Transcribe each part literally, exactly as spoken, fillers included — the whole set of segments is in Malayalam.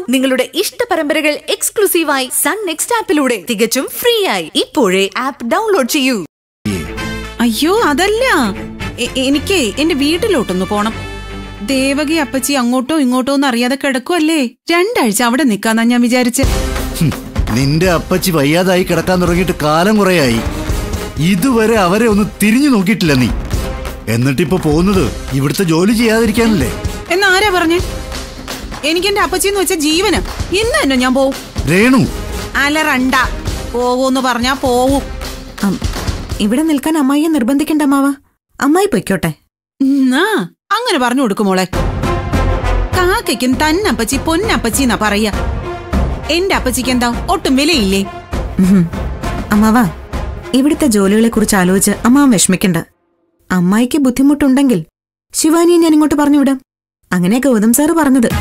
നിങ്ങളുടെ ഇഷ്ട പരമ്പരകൾ എക്സ്ക്ലൂസീവായി സൺ നെക്സ്റ്റ് ആപ്പിലൂടെ തികച്ചും ഫ്രീ ആയി ഇപ്പോഴേ ആപ്പ് ഡൗൺലോഡ് ചെയ്യൂ. അയ്യോ അതല്ല, എനിക്ക് എന്റെ വീട്ടിലോട്ടൊന്ന് പോണം. ദേവകി അപ്പച്ചി അങ്ങോട്ടോ ഇങ്ങോട്ടോ ഒന്നും അറിയാതെ കിടക്കുവല്ലേ. രണ്ടാഴ്ച അവിടെ നിക്കാന്നാ ഞാൻ വിചാരിച്ച്. നിന്റെ അപ്പച്ചി വയ്യാതായി കിടക്കാൻ തുടങ്ങിയിട്ട് കാലം കുറയായി. ഇതുവരെ അവരെ ഒന്ന് തിരിഞ്ഞു നോക്കിയിട്ടില്ല നീ. എന്നിട്ടിപ്പോ പോകുന്നത് ഇവിടുത്തെ ജോലി ചെയ്യാതിരിക്കാനല്ലേ? എന്നാരാ പറഞ്ഞേ? എനിക്ക് എന്റെ അപ്പച്ചിന്ന് വെച്ച ജീവന്. ഇന്ന് തന്നെ ഞാൻ പോവും. രേണു അലറണ്ട, പോവൂന്ന് പറഞ്ഞാ പോവും. ഇവിടെ നിൽക്കാൻ അമ്മായിയെ നിർബന്ധിക്കണ്ട അമ്മാവ. അമ്മായി പൊയ്ക്കോട്ടെ. അങ്ങനെ പറഞ്ഞു കൊടുക്കുമോളെ. കാക്കയ്ക്കും തന്നപ്പച്ചി പൊന്നപ്പച്ചി എന്നാ പറയാ. എന്റെ അപ്പച്ചിക്ക് എന്താ ഒട്ടും വിലയില്ലേ? അമ്മാവ, ഇവിടുത്തെ ജോലികളെ കുറിച്ച് ആലോചിച്ച് അമ്മാവൻ വിഷമിക്കണ്ട. അമ്മായിക്ക് ബുദ്ധിമുട്ടുണ്ടെങ്കിൽ ശിവാനിയെ ഞാൻ ഇങ്ങോട്ട് പറഞ്ഞുവിടാം. അങ്ങനെ ഗൗതം സാറ് പറഞ്ഞത്.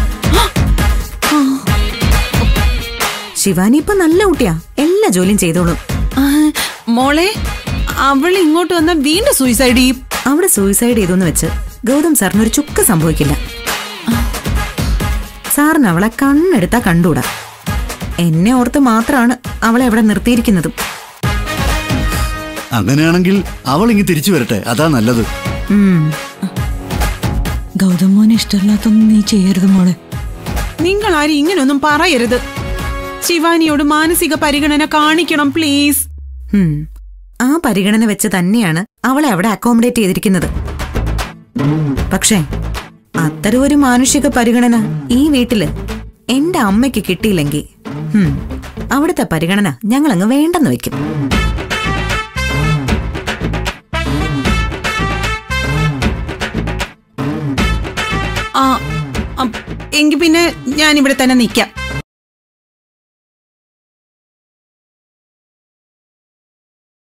ശിവാനി ഇപ്പൊ നല്ല കുട്ടിയാ, എല്ലാ ജോലിയും ചെയ്തോളും. മോളെ, അവൾ ഇങ്ങോട്ട് വന്ന വീണ്ടും സൂയിസൈഡ് ചെയ്യും. അവിടെ സൂയിസൈഡ് ചെയ്തെന്ന് വെച്ച് ഗൗതം സാറിനൊരു ചുക്ക് സംഭവിക്കില്ല. സാറിന് അവളെ കണ്ണെടുത്താ കണ്ടൂടാ. എന്നെ ഓർത്ത് മാത്രമാണ് അവളെ അവിടെ നിർത്തിയിരിക്കുന്നതും. അങ്ങനെയാണെങ്കിൽ അവൾ ഇങ്ങ് തിരിച്ചു വരട്ടെ, അതാ നല്ലത്. ഗൗതം മോനെ ഇഷ്ടമില്ലാത്തൊന്നും നീ ചെയ്യരുത് മോളെ. നിങ്ങൾ ആരും ഇങ്ങനൊന്നും പറയരുത്. ശിവാനിയോട് മാനസിക പരിഗണന കാണിക്കണം പ്ലീസ്. ആ പരിഗണന വെച്ച് തന്നെയാണ് അവളെ അവിടെ അക്കോമഡേറ്റ് ചെയ്തിരിക്കുന്നത്. പക്ഷേ അത്തരം ഒരു മാനുഷിക പരിഗണന ഈ വീട്ടില് എന്റെ അമ്മയ്ക്ക് കിട്ടിയില്ലെങ്കിൽ അവിടുത്തെ പരിഗണന ഞങ്ങൾ അങ്ങ് വേണ്ടെന്ന് വെക്കും. ആ എങ്കിൽ പിന്നെ ഞാനിവിടെ തന്നെ നിൽക്കാം.